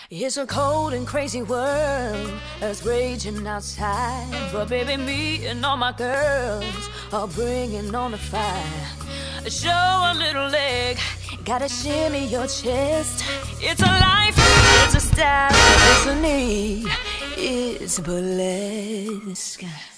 It's a cold and crazy world that's raging outside, but baby, me and all my girls are bringing on the fire. Show a little leg, gotta shimmy your chest. It's a life, it's a style, it's a need, it's burlesque.